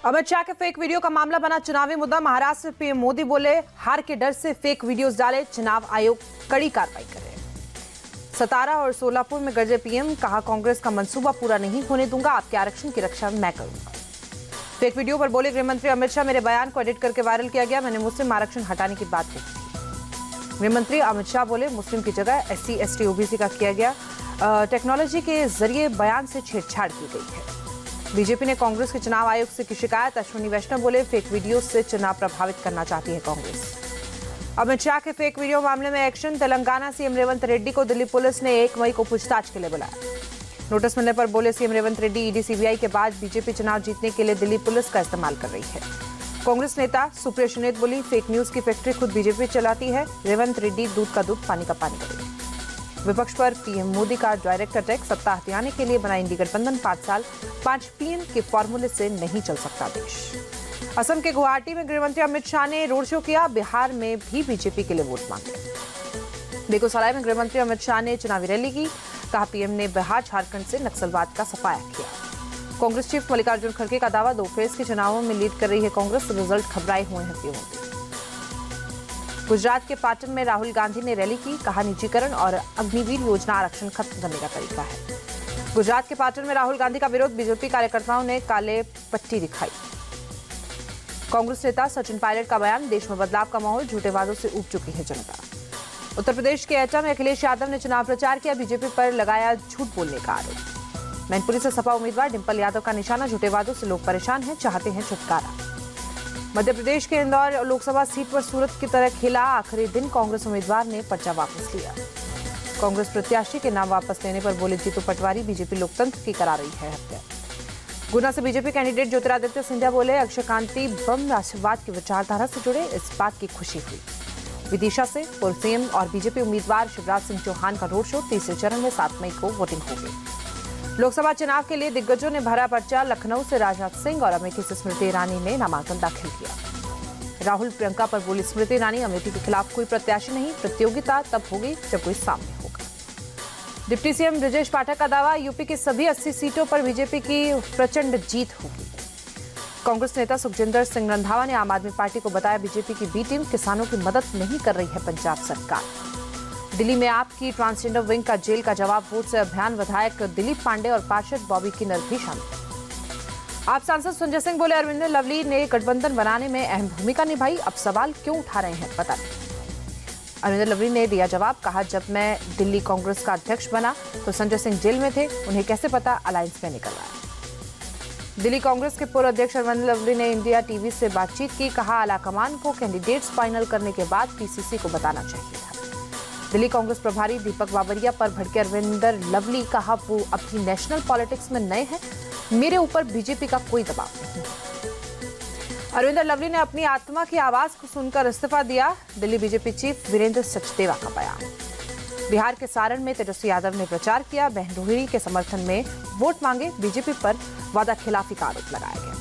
अमित शाह के fake video का मामला बना चुनावी मुद्दा। महाराष्ट्र में पीएम मोदी बोले, हार के डर से फेक वीडियोस डाले, चुनाव आयोग कड़ी कार्रवाई करे। सतारा और सोलापुर में गरजे पीएम, कहा कांग्रेस का मंसूबा पूरा नहीं होने दूंगा, आपके आरक्षण की रक्षा मैं करूंगा। फेक वीडियो पर बोले गृह मंत्री अमित शाह, मेरे बयान को एडिट करके वायरल किया गया, मैंने मुस्लिम आरक्षण हटाने की बात की। गृह मंत्री अमित शाह बोले, मुस्लिम की जगह SC ST OBC का किया गया, टेक्नोलॉजी के जरिए बयान से छेड़छाड़ की गई है। बीजेपी ने कांग्रेस के चुनाव आयोग से की शिकायत। अश्विनी वैष्णव बोले, फेक वीडियो से चुनाव प्रभावित करना चाहती है कांग्रेस। अमित शाह के फेक वीडियो मामले में एक्शन। तेलंगाना सीएम रेवंत रेड्डी को दिल्ली पुलिस ने 1 मई को पूछताछ के लिए बुलाया। नोटिस मिलने पर बोले CM Revanth Reddy, ED CBI के बाद बीजेपी चुनाव जीतने के लिए दिल्ली पुलिस का इस्तेमाल कर रही है। कांग्रेस नेता सुप्रिया सुनीत बोली, फेक न्यूज की फैक्ट्री खुद बीजेपी चलाती है, रेवंत रेड्डी दूध का दूध पानी का पानी करेगी। विपक्ष पर पीएम मोदी का डायरेक्ट अटैक। सत्ता हथियाने के लिए बना इंडी गठबंधन 5 साल 5 PM के फॉर्मूले से नहीं चल सकता देश। असम के गुवाहाटी में गृहमंत्री अमित शाह ने रोड शो किया। बिहार में भी बीजेपी के लिए वोट मांगे। बेगूसराय में गृहमंत्री अमित शाह ने चुनावी रैली की। कहा, पीएम ने बिहार झारखंड से नक्सलवाद का सफाया किया। कांग्रेस चीफ मल्लिकार्जुन खड़गे का दावा, 2 फेज के चुनावों में लीड कर रही है कांग्रेस, रिजल्ट घबराए हुए हैं पीएम मोदी। गुजरात के पाटन में राहुल गांधी ने रैली की। कहा, निजीकरण और अग्निवीर योजना आरक्षण खत्म करने का तरीका है। गुजरात के पाटन में राहुल गांधी का विरोध। बीजेपी कार्यकर्ताओं ने काले पट्टी दिखाई। कांग्रेस नेता सचिन पायलट का बयान, देश में बदलाव का माहौल, झूठे वादों से ऊब चुकी है जनता। उत्तर प्रदेश के एटा में अखिलेश यादव ने चुनाव प्रचार किया। बीजेपी पर लगाया झूठ बोलने का आरोप। मैनपुरी से सपा उम्मीदवार डिंपल यादव का निशाना, झूठे वादों से लोग परेशान हैं, चाहते हैं छुटकारा। मध्य प्रदेश के इंदौर लोकसभा सीट पर सूरत की तरह खेला। आखिरी दिन कांग्रेस उम्मीदवार ने पर्चा वापस लिया। कांग्रेस प्रत्याशी के नाम वापस लेने पर बोले जीतू पटवारी, बीजेपी लोकतंत्र की करा रही है हत्या। गुना से बीजेपी कैंडिडेट ज्योतिरादित्य सिंधिया बोले, अक्षय कांति बम राष्ट्रवाद की विचारधारा से जुड़े, इस बात की खुशी हुई। विदिशा से पूर्व CM और बीजेपी उम्मीदवार शिवराज सिंह चौहान का रोड शो। तीसरे चरण में 7 मई को वोटिंग होगी। लोकसभा चुनाव के लिए दिग्गजों ने भरा पर्चा। लखनऊ से राजनाथ सिंह और अमेठी से स्मृति ईरानी ने नामांकन दाखिल किया। राहुल प्रियंका पर बोली स्मृति ईरानी, अमेठी के खिलाफ कोई प्रत्याशी नहीं, प्रतियोगिता तब होगी जब कोई सामने होगा। डिप्टी CM ब्रजेश पाठक का दावा, यूपी की सभी 80 सीटों पर बीजेपी की प्रचंड जीत होगी। कांग्रेस नेता सुखजिंदर सिंह रंधावा ने आम आदमी पार्टी को बताया, बीजेपी की बी टीम किसानों की मदद नहीं कर रही है पंजाब सरकार। दिल्ली में आपकी ट्रांसजेंडर विंग का जेल का जवाब वोट से अभियान। विधायक दिलीप पांडे और पार्षद बॉबी किन्नर भी शामिल। आप सांसद संजय सिंह बोले, अरविंदर लवली ने गठबंधन बनाने में अहम भूमिका निभाई, अब सवाल क्यों उठा रहे हैं पता नहीं। अरविंदर लवली ने दिया जवाब। कहा, जब मैं दिल्ली कांग्रेस का अध्यक्ष बना तो संजय सिंह जेल में थे, उन्हें कैसे पता अलायंस में निकल रहा है। दिल्ली कांग्रेस के पूर्व अध्यक्ष अरविंदर लवली ने इंडिया टीवी से बातचीत की। कहा, आलाकमान को कैंडिडेट्स फाइनल करने के बाद PCC को बताना चाहिए था। दिल्ली कांग्रेस प्रभारी दीपक बाबरिया पर भड़के अरविंदर लवली। कहा, वो अभी नेशनल पॉलिटिक्स में नए हैं, मेरे ऊपर बीजेपी का कोई दबाव नहीं। अरविंदर लवली ने अपनी आत्मा की आवाज को सुनकर इस्तीफा दिया। दिल्ली बीजेपी चीफ वीरेंद्र सचदेवा का बयान। बिहार के सारण में तेजस्वी यादव ने प्रचार किया। बहन रोहिणी के समर्थन में वोट मांगे। बीजेपी पर वादा खिलाफी का आरोप लगाया गया।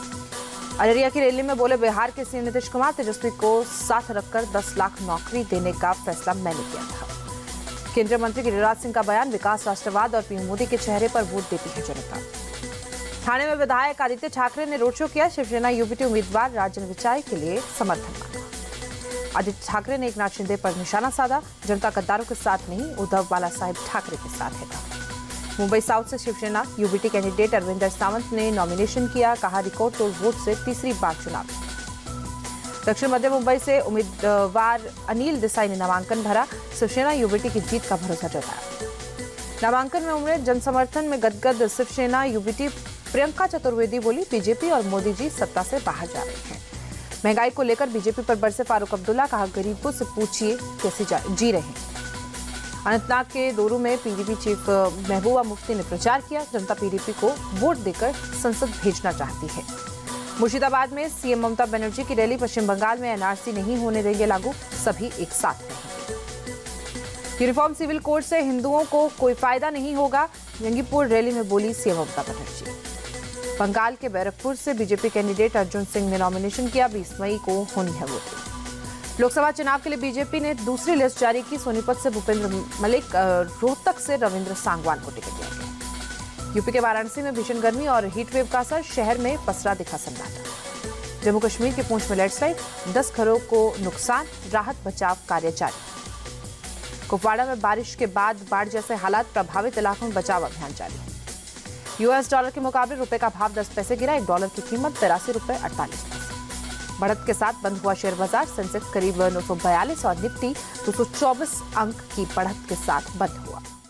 अररिया की रैली में बोले, बिहार के CM नीतीश कुमार, तेजस्वी को साथ रखकर 10 लाख नौकरी देने का फैसला मैंने किया था। केंद्रीय मंत्री गिरिराज सिंह का बयान, विकास राष्ट्रवाद और पीएम मोदी के चेहरे पर वोट देती है जनता। ठाणे में विधायक आदित्य ठाकरे ने रोड शो किया। शिवसेना UBT उम्मीदवार राजन विचाय के लिए समर्थन मांगा। आदित्य ठाकरे ने एकनाथ शिंदे पर निशाना साधा। जनता गद्दारों के साथ नहीं, उद्धव बाला साहेब ठाकरे के साथ है। मुंबई साउथ से शिवसेना UBT कैंडिडेट अरविंदर सावंत ने नॉमिनेशन किया। कहा, रिकॉर्ड तोड़ वोट से तीसरी बार चुनाव। दक्षिण मध्य मुंबई से उम्मीदवार अनिल देसाई ने नामांकन भरा। शिवसेना UBT की जीत का भरोसा जताया। नामांकन में उमड़े जनसमर्थन में गदगद शिवसेना UBT। प्रियंका चतुर्वेदी बोली, बीजेपी और मोदी जी सत्ता से बाहर जा रहे हैं। महंगाई को लेकर बीजेपी पर बरसे फारूक अब्दुल्ला। कहा, गरीबों से पूछिए कैसे जी रहे हैं। अनंतनाग के दोरू में PDP चीफ महबूबा मुफ्ती ने प्रचार किया। जनता PDP को वोट देकर संसद भेजना चाहती है। मुर्शिदाबाद में CM ममता बनर्जी की रैली। पश्चिम बंगाल में NRC नहीं होने देंगे लागू, सभी एक साथ रहेंगे। यूनिफॉर्म सिविल कोड से हिंदुओं को कोई फायदा नहीं होगा, जंगीपुर रैली में बोली CM ममता बनर्जी। बंगाल के बैरकपुर से बीजेपी कैंडिडेट अर्जुन सिंह ने नॉमिनेशन किया। 20 मई को होनी है वोटिंग। लोकसभा चुनाव के लिए बीजेपी ने दूसरी लिस्ट जारी की। सोनीपत से भूपेंद्र मलिक, रोहतक से रविंद्र सांगवान को टिकट दिया गया। यूपी के वाराणसी में भीषण गर्मी और हीट वेव का असर, शहर में पसरा दिखा सन्नाटा। जम्मू कश्मीर के पुंछ में लैंडस्लाइड, 10 घरों को नुकसान, राहत बचाव कार्य जारी। कुपवाड़ा में बारिश के बाद बाढ़ जैसे हालात, प्रभावित इलाकों में बचाव अभियान जारी। यूएस डॉलर के मुकाबले रुपए का भाव 10 पैसे गिरा, $1 की कीमत 83 रुपए 48 पैसे। बढ़त के साथ बंद हुआ शेयर बाजार, सेंसेक्स करीब 942 और निफ्टी 224 अंक की बढ़त के साथ बंद हुआ।